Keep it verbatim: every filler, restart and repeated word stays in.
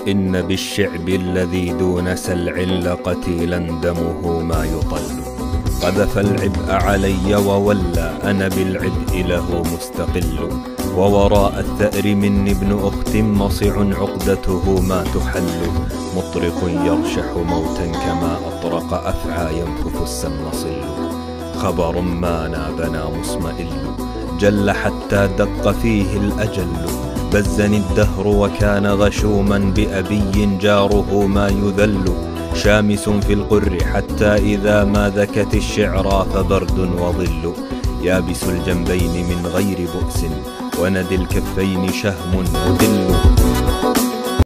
إن بالشعب الذي دون سلع لقتيلا دمه ما يطل. قذف العبء علي وولى أنا بالعبء له مستقل. ووراء الثأر مني ابن أخت مصع عقدته ما تحل. مطرق يرشح موتا كما أطرق أفعى ينفث السم صل. خبر ما نابنا مصمئل جل حتى دق فيه الأجل. بزني الدهر وكان غشوما بأبي جاره ما يذل. شامس في القر حتى إذا ما ذكت الشعرى فبرد وظل. يابس الجنبين من غير بؤس وندي الكفين شهم مدل.